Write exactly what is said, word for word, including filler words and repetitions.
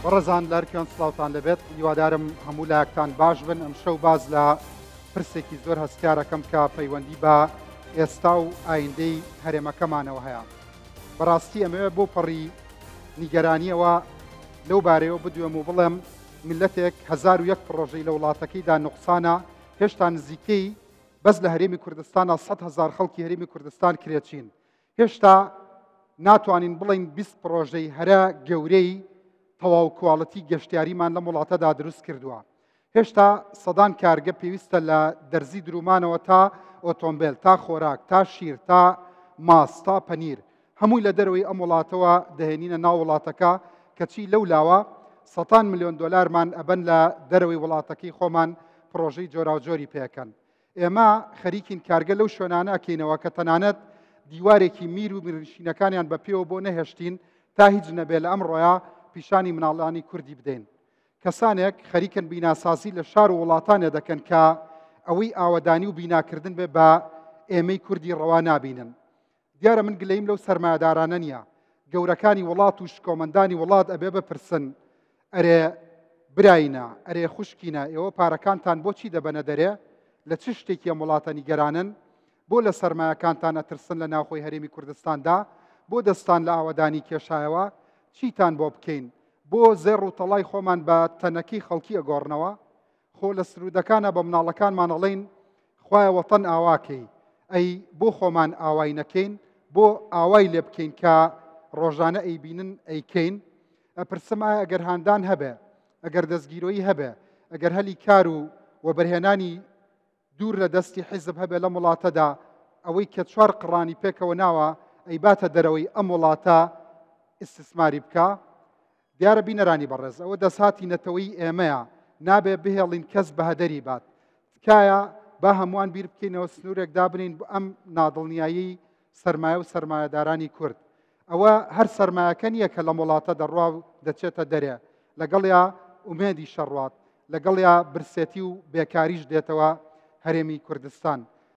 بەڕێزان لەرکیان سلااوان لەبێت هیوادارم هەموو لایەکتان باش بن. ئەم شەو باز لە پرسێکی زۆر هەستیارەکەم کە پەیوەندی بە ئێستا و ئایندەی هەرێمەکەمانەوە هەیە. بەڕاستی ئەمەوێ بۆ پەڕی نیگەرانیەوە لەو بارەیەوە بدوێم و بڵێم میلەتێک هەزار و یەک پرۆژەی لە وڵاتەکەیدا نوقسانە، هێشتا نزیکەی بەس لە هەرێمی کوردستانە سەد هەزار خەڵکی هەرێمی کوردستان کرێچین. هێشتا ناتوانین بڵین بیست پرۆژەی هەرە گەورەی تەواو کواڵەتی گەشتیاریمان لەم وڵاتەدا دروست کردووە. هێشتا سەدان کارگە پێویستە لە دەرزی درومانەوە تا ئۆتۆمبیل، تا خۆراک، تا شیر، تا ماس، تا پەنیر، هەمووی لە دەرەوەی ئەم وڵاتەوە دەهێنینە ناو وڵاتەکە کەچی لەو لاوە سەدان ملیۆن دۆلارمان ئەبەن لە دەرەوەی وڵاتەکەی خۆمان پرۆژەی جۆراوجۆری پێەکەن. ئێمە خەریکین کارگە لەو شوێنانە ئەکەینەوە کە تەنانەت دیوارێکی میر و میرنشینەکانیان بە پێوە بۆ نەهێشتین تا هیچ نەبێ لە ئەمڕۆیە پیشانی مناڵانی کوردی بدەین. کەسانێک خەریکن بیناسازی لە شار و وڵاتانێ دەکەن کە ئەوەی ئاوەدانی و بیناکردن بێ بە ئێمەی کوردی ڕەوا نابینن. دیارە من گلەیم لەو سەرمایەدارانە نییە. گەورەکانی وڵات و شکۆمەندانی وڵات ئەبێ بپرسن، ئەرێ براینە، ئەرێ خوشکینە، ئێوە پارەکانتان بۆچی دەبەنە دەرێ؟ لە چ شتێکی ئەم وڵاتە نیگەرانن؟ بۆ لە سەرمایەکانتان ئەترسن لە ناوخۆی هەرێمی کوردستاندا؟ بۆ دەستان لە ئاوەدانی کێشایەوە؟ چیتان بۆ بکەین؟ بۆ زێڕ و تەڵای خۆمان بە تەنەکەی خەڵکی ئەگۆڕنەوە؟ خۆ لە سرودەکانە بە مناڵەکانمان ئەڵێن خوایە وەتەن ئاواکەی، ئەی بۆ خۆمان ئاوای نەکەین؟ بۆ ئاوای لێ بکەین کە ڕۆژانە ئەیبینن ئەیکەین؟ ئەپرسم ئایا ئەگەر هاندان هەبێ، ئەگەر دەستگیرۆیی هەبێ، ئەگەر هەلی کار و وەبەرهێنانی دوور لە دەستی حیزب هەبێ لەم وڵاتەدا، ئەوەی کە چوار قڕانی پێکەوە ناوە ئەی باتە دەرەوەی ئەم وڵاتە ئیستثماری بکە؟ دیارە بینەرانی بەڕێز، ئەوە دەسهاتی نەتەوەی ئێمەیە، نابێ بهێڵین کەس بەهەدەری بات. تکایە با هەمووان بیر بکەینەوە سنوورێک دابنین بۆ ئەم نادڵنیایی سەرمایە و سەرمایەدارانی کورد. ئەوە هەر سەرمایەکە نییە کە لەم وڵاتە دەڕوا و دەچێتە دەرێ، لەگەڵیا ئومێدی شەڕوات، لەگەڵیا برسێتی و بێکاریش دێتەوە هەرێمی کوردستان.